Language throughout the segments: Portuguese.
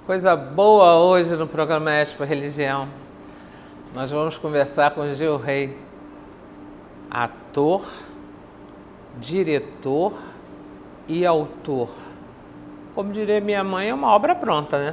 Coisa boa hoje no programa Expo Religião. Nós vamos conversar com Gil Rei, ator, diretor e autor. Como diria minha mãe, é uma obra pronta, né?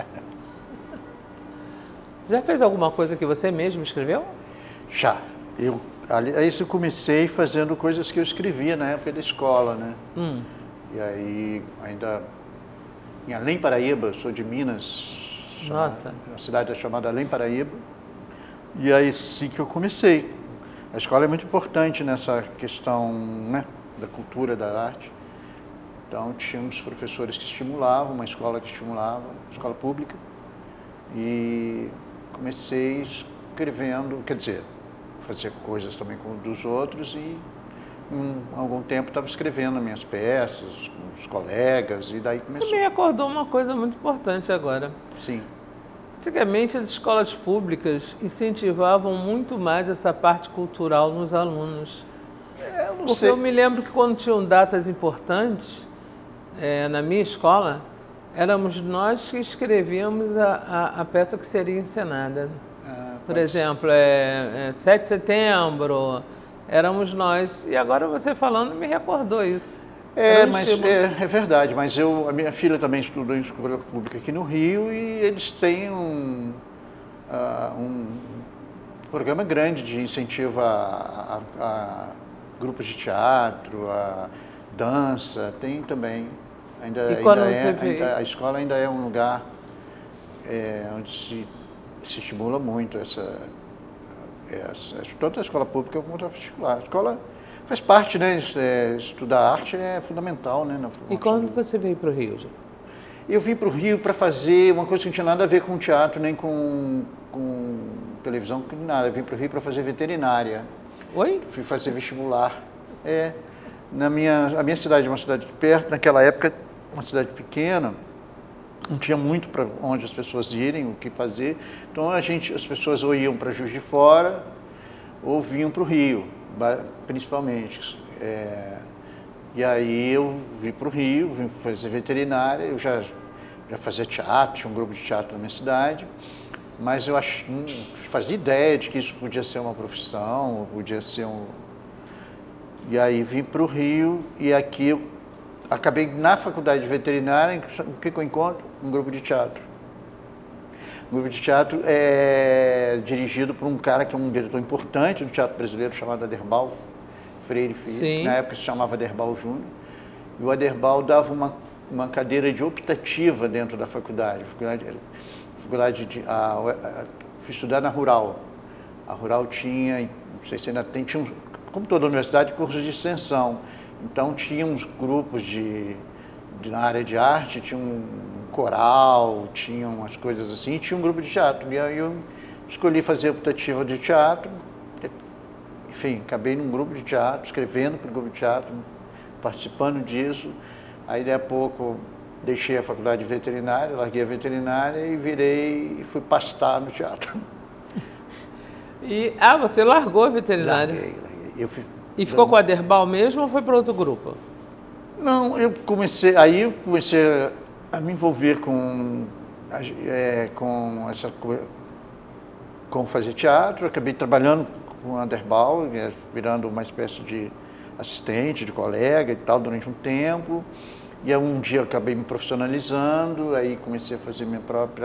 Já fez alguma coisa que você mesmo escreveu? Já. Aí eu comecei fazendo coisas que eu escrevia na época da escola, né? E aí, ainda em Além Paraíba, sou de Minas. Nossa. Uma cidade chamada Além Paraíba. E aí sim que eu comecei. A escola é muito importante nessa questão, né, da cultura, da arte. Então, tínhamos professores que estimulavam, uma escola que estimulava, escola pública. E comecei escrevendo, quer dizer, fazia coisas também com dos outros e há algum tempo estava escrevendo minhas peças com os colegas e daí começou. Você me recordou uma coisa muito importante agora. Sim. Antigamente as escolas públicas incentivavam muito mais essa parte cultural nos alunos. Eu não Porque sei. eu me lembro que quando tinham datas importantes, na minha escola, éramos nós que escrevíamos a peça que seria encenada. Por exemplo, 7 de setembro, éramos nós. E agora você falando me recordou isso. É verdade, mas a minha filha também estudou em escola pública aqui no Rio e eles têm um programa grande de incentivo a grupos de teatro, a dança, tem também. A escola ainda é um lugar onde se estimula muito tanto a escola pública quanto a particular. A escola faz parte, né? Estudar arte é fundamental, né? E quando você veio para o Rio? Eu vim para o Rio para fazer uma coisa que não tinha nada a ver com teatro, nem com televisão, nem nada. Eu vim para o Rio para fazer veterinária. Oi? Fui fazer vestibular. A minha cidade é uma cidade de perto, naquela época, uma cidade pequena, não tinha muito para onde as pessoas irem, o que fazer. Então as pessoas ou iam para Juiz de Fora ou vinham para o Rio, principalmente. E aí eu vim para o Rio, vim fazer veterinária, eu já fazia teatro, tinha um grupo de teatro na minha cidade, mas eu não fazia ideia de que isso podia ser uma profissão, podia ser E aí vim para o Rio e aqui eu acabei na faculdade de veterinária, o que eu encontro? Um grupo de teatro. Um grupo de teatro é dirigido por um cara que é um diretor importante do teatro brasileiro, chamado Aderbal Freire Filho. Sim. Na época se chamava Aderbal Júnior. E o Aderbal dava uma cadeira de optativa dentro da faculdade. Fui estudar na Rural. A Rural tinha, não sei se ainda tem, como toda universidade, cursos de extensão. Então, tinha uns grupos na área de arte, tinha um coral, tinha umas coisas assim, e tinha um grupo de teatro. E aí eu escolhi fazer a optativa de teatro. Enfim, acabei num grupo de teatro, escrevendo para o grupo de teatro, participando disso. Aí, daí a pouco, deixei a faculdade de veterinária, larguei a veterinária e fui pastar no teatro. Você largou a veterinária? Larguei. E ficou com o Aderbal mesmo ou foi para outro grupo? Não, eu comecei a me envolver com fazer teatro, acabei trabalhando com o Aderbal, virando uma espécie de assistente, de colega e tal, durante um tempo. E aí, um dia eu acabei me profissionalizando, aí comecei a fazer meus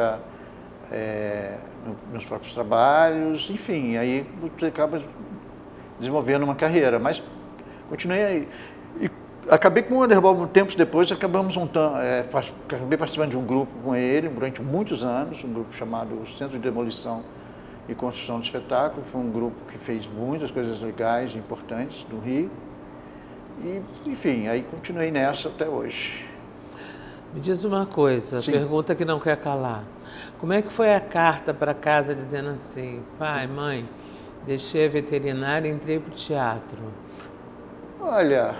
próprios trabalhos, enfim, aí você acaba desenvolvendo uma carreira, mas continuei aí. E acabei com o Aderbal tempos depois, acabei participando de um grupo com ele durante muitos anos, um grupo chamado Centro de Demolição e Construção de Espetáculo, que foi um grupo que fez muitas coisas legais e importantes no Rio. E, enfim, aí continuei nessa até hoje. Me diz uma coisa, Sim. Pergunta que não quer calar. Como é que foi a carta para casa dizendo assim, pai, mãe, deixei a veterinária e entrei para o teatro? Olha,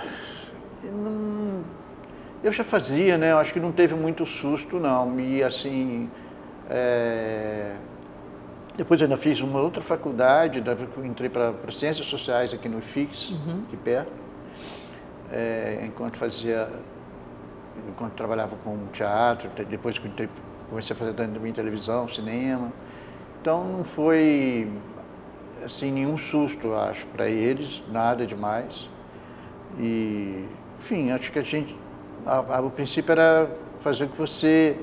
eu já fazia, né? Eu acho que não teve muito susto, não. E assim, depois eu ainda fiz uma outra faculdade, entrei para Ciências Sociais aqui no IFIX, aqui perto, enquanto trabalhava com teatro, depois que entrei comecei a fazer também televisão, cinema. Então não foi assim nenhum susto, eu acho, para eles, nada demais. E, enfim, acho que o princípio era fazer o que você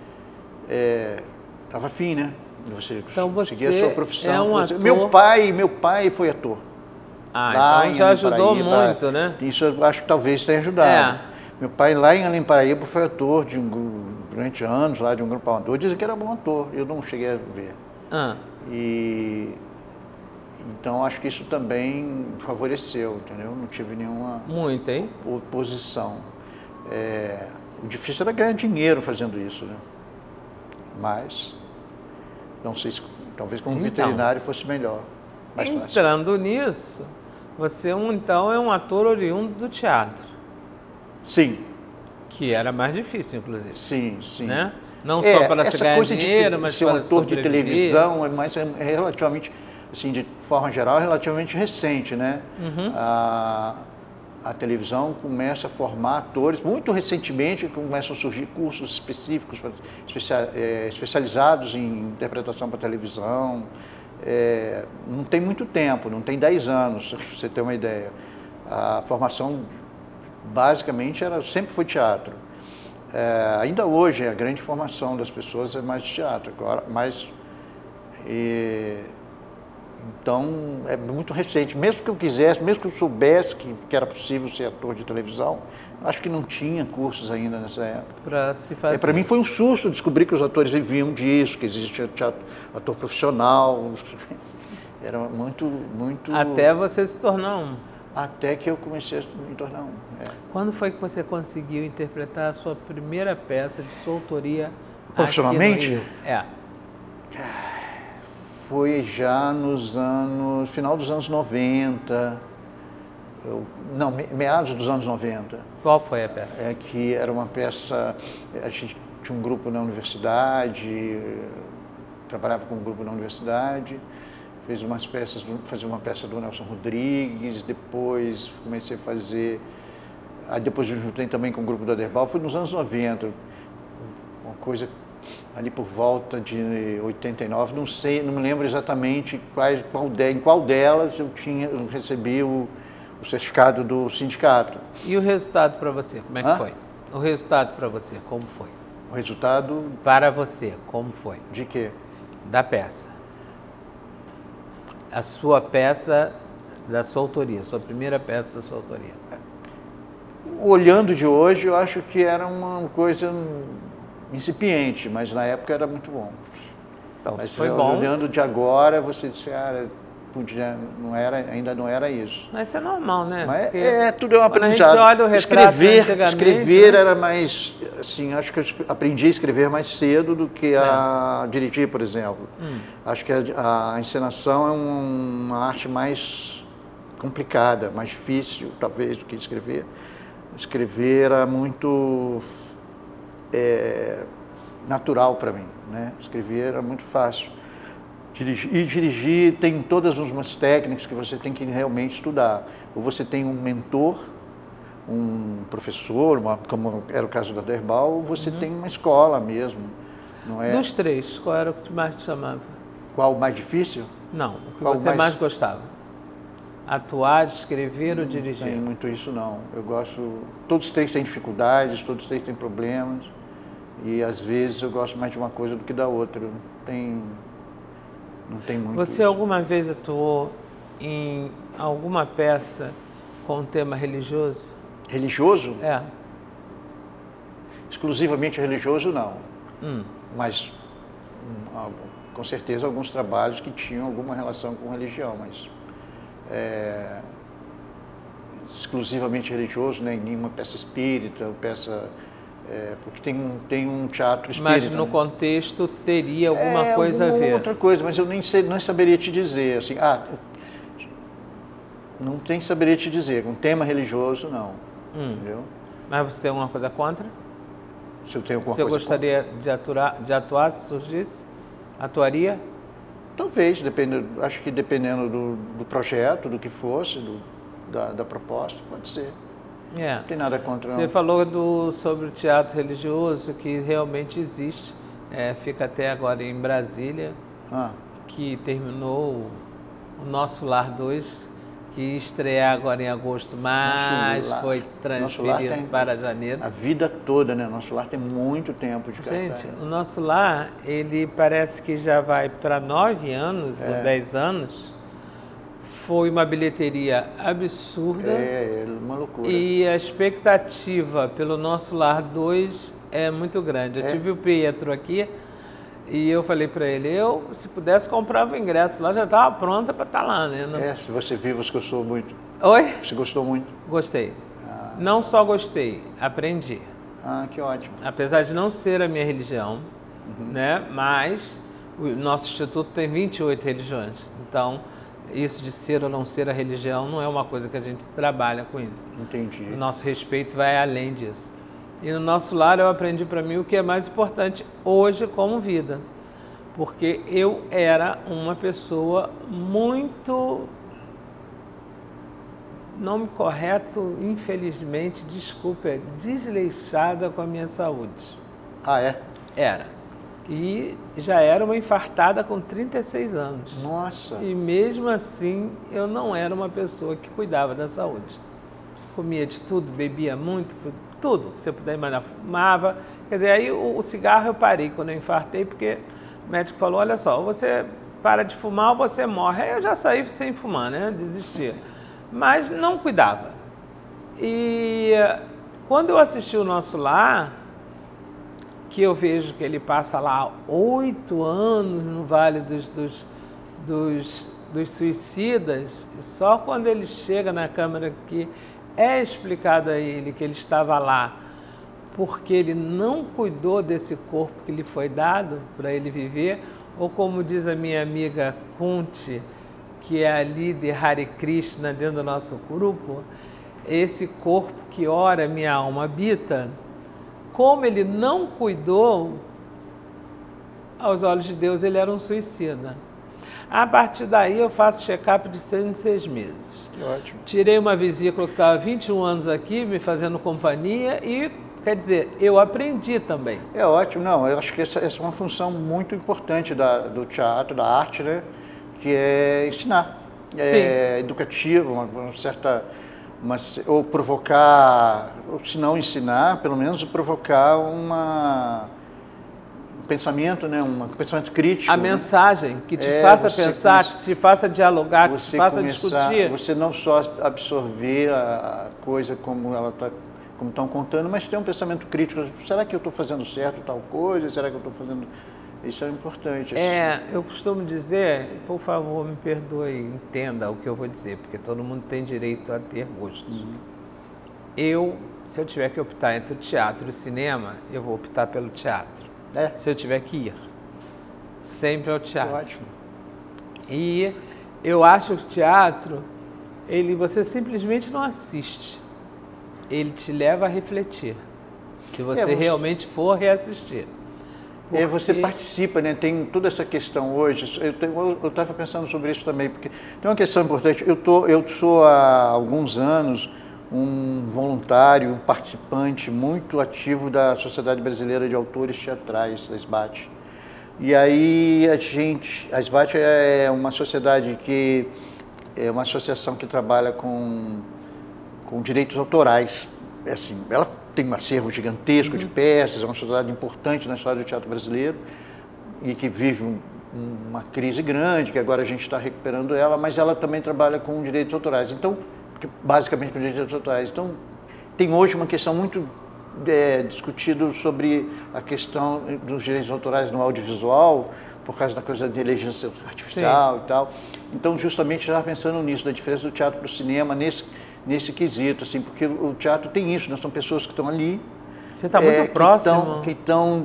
estava afim, né? Você seguir a sua profissão. É um ator... Meu pai foi ator. Ah, então já ajudou muito, né? Isso eu acho que talvez tenha ajudado. Meu pai lá em Além Paraíba foi ator durante anos, lá de um grupo amador. Dizem que era bom ator, eu não cheguei a ver. E então acho que isso também favoreceu, entendeu? Não tive nenhuma oposição. O difícil era ganhar dinheiro fazendo isso, né? Mas não sei se talvez como veterinário fosse melhor, mais fácil. Entrando nisso, você então é um ator oriundo do teatro. Sim. Que era mais difícil, inclusive. Sim, sim. Né? Não só para se ganhar dinheiro, mas para ser um ator de televisão é relativamente, assim, de forma geral, é relativamente recente, né? A televisão começa a formar atores, muito recentemente começam a surgir cursos específicos, especializados em interpretação para televisão. Não tem muito tempo, não tem 10 anos, para você ter uma ideia. A formação basicamente sempre foi teatro. Ainda hoje a grande formação das pessoas é mais de teatro, agora, então é muito recente. Mesmo que eu quisesse, mesmo que eu soubesse que era possível ser ator de televisão, acho que não tinha cursos ainda nessa época. Para se fazer. Para mim foi um susto descobrir que os atores viviam disso, que existia teatro, ator profissional. Era muito. Até você se tornar um. Até que eu comecei a me tornar um. Quando foi que você conseguiu interpretar a sua primeira peça de sua autoria profissionalmente? Aqui no Rio? Foi já final dos anos 90, meados dos anos 90. Qual foi a peça? Que era uma peça, a gente tinha um grupo na universidade, trabalhava com um grupo na universidade, fazia uma peça do Nelson Rodrigues, depois comecei a fazer, depois eu juntei também com o grupo do Aderbal, foi nos anos 90, uma coisa ali por volta de 89, não me lembro exatamente em qual delas eu recebi o certificado do sindicato. E o resultado para você, como é que foi? O resultado para você, como foi? O resultado... Para você, como foi? De quê? Da peça. A sua peça da sua autoria, sua primeira peça da sua autoria. Olhando de hoje, eu acho que era uma coisa incipiente, mas na época era muito bom. Então, mas foi bom. Olhando de agora, você disse, ainda não era isso. Mas isso é normal, né? Mas tudo é um aprendizado. A gente olha o retrato escrever era mais, assim, acho que eu aprendi a escrever mais cedo do que a dirigir, por exemplo. Acho que a encenação é uma arte mais complicada, mais difícil, talvez, do que escrever. Escrever era muito natural para mim, né? Escrever era muito fácil. Dirigir tem todas umas técnicas que você tem que realmente estudar. Ou você tem um mentor, um professor, como era o caso da Aderbal, ou você tem uma escola mesmo. Não é? Dos três, qual era o que mais te chamava? Qual o mais difícil? Não, o que você mais gostava? Atuar, escrever ou dirigir? Não tem muito isso, não. Eu gosto... Todos os três têm dificuldades, todos os três têm problemas. E, às vezes, eu gosto mais de uma coisa do que da outra. Não tem muito Você isso. alguma vez atuou em alguma peça com tema religioso? Religioso? Exclusivamente religioso, não. Mas, com certeza, alguns trabalhos que tinham alguma relação com religião, mas... exclusivamente religioso, nem nenhuma peça espírita, porque tem um teatro espírita. Mas no contexto teria alguma coisa a ver? Outra coisa, mas eu não saberia te dizer, assim, não saberia te dizer, um tema religioso não, entendeu? Mas você tem alguma coisa contra? Se eu tenho alguma coisa contra? Você gostaria de atuar, se surgisse? Atuaria? Talvez, acho que dependendo do projeto, do que fosse, da proposta, pode ser. Não tem nada contra. Você falou sobre o teatro religioso, que realmente existe fica até agora em Brasília, que terminou o Nosso Lar 2, que ia estrear agora em agosto, mas foi transferido para janeiro. A vida toda, né? Nosso Lar tem muito tempo de cartaz. Gente, o Nosso Lar, ele parece que já vai para 9 anos ou 10 anos. Foi uma bilheteria absurda. Uma loucura. E a expectativa pelo Nosso Lar 2 é muito grande. Eu tive o Pietro aqui e eu falei para ele, se pudesse comprava o ingresso lá, já estava pronta para estar lá, né? Se você viu, você gostou muito. Oi? Você gostou muito? Gostei. Não só gostei, aprendi. Que ótimo. Apesar de não ser a minha religião, né? Mas o nosso instituto tem 28 religiões. Então, isso de ser ou não ser a religião não é uma coisa que a gente trabalha com isso. Entendi. O nosso respeito vai além disso. E no Nosso Lar eu aprendi para mim o que é mais importante hoje como vida. Porque eu era uma pessoa muito, nome correto, infelizmente, desculpa, desleixada com a minha saúde. Era. E já era uma infartada com 36 anos. Nossa! E mesmo assim, eu não era uma pessoa que cuidava da saúde. Comia de tudo, bebia muito, tudo que você puder imaginar, fumava. Quer dizer, aí o cigarro eu parei quando eu infartei, porque o médico falou, olha só, ou você para de fumar ou você morre. Aí eu já saí sem fumar, né? Desistia. Mas não cuidava. E quando eu assisti o Nosso Lar, que eu vejo que ele passa lá 8 anos no Vale dos Suicidas, e só quando ele chega na Câmara que é explicado a ele que ele estava lá porque ele não cuidou desse corpo que lhe foi dado para ele viver, ou como diz a minha amiga Kunti, que é a líder Hare Krishna dentro do nosso grupo, esse corpo que ora minha alma habita, como ele não cuidou, aos olhos de Deus ele era um suicida. A partir daí eu faço check-up de 6 em 6 meses. Que ótimo. Tirei uma vesícula que estava há 21 anos aqui, me fazendo companhia e, quer dizer, eu aprendi também. É ótimo, não, eu acho que essa é uma função muito importante do teatro, da arte, né? Que é ensinar. É educativo, uma certa... ou provocar, ou se não ensinar, pelo menos provocar um pensamento, né? Um pensamento crítico. A mensagem que te faça pensar, que te faça dialogar, que te faça discutir. Você não só absorver a coisa como ela está, como estão contando, mas ter um pensamento crítico. Será que eu estou fazendo certo tal coisa? Será que eu estou fazendo... Isso é importante. Assim. Eu costumo dizer, por favor, me perdoe, entenda o que eu vou dizer, porque todo mundo tem direito a ter gostos. Se eu tiver que optar entre o teatro e o cinema, eu vou optar pelo teatro. Se eu tiver que ir. Sempre ao teatro. Ótimo. E eu acho que o teatro, você simplesmente não assiste. Ele te leva a refletir. Se você realmente for reassistir. Você participa, né? Tem toda essa questão hoje. Eu estava pensando sobre isso também, porque tem uma questão importante. Eu sou há alguns anos um voluntário, um participante muito ativo da Sociedade Brasileira de Autores Teatrais, a SBAT. E aí a SBAT é uma sociedade que é uma associação que trabalha com direitos autorais. Assim, ela tem um acervo gigantesco de peças, é uma sociedade importante na história do teatro brasileiro e que vive uma crise grande, que agora a gente está recuperando ela, mas ela também trabalha com direitos autorais, então, basicamente com direitos autorais. Então, tem hoje uma questão muito discutida sobre a questão dos direitos autorais no audiovisual, por causa da coisa da inteligência artificial e tal. Então, justamente, já pensando nisso, da diferença do teatro para o cinema, nesse quesito, assim, porque o teatro tem isso, né? São pessoas que estão ali. Você está muito próximo. Que estão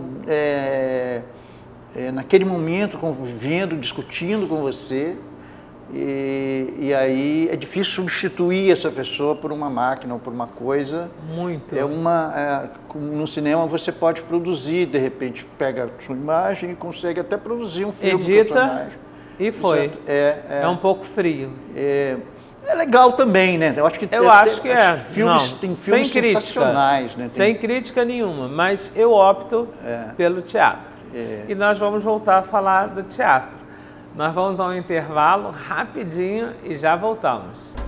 naquele momento convivendo, discutindo com você, e aí é difícil substituir essa pessoa por uma máquina ou por uma coisa. Muito. No cinema você pode produzir, de repente pega a sua imagem e consegue até produzir um filme. Edita e foi. É um pouco frio. É legal também, né? Eu acho que tem filmes sensacionais, né? Sem crítica nenhuma, mas eu opto pelo teatro. E nós vamos voltar a falar do teatro. Nós vamos a um intervalo rapidinho e já voltamos.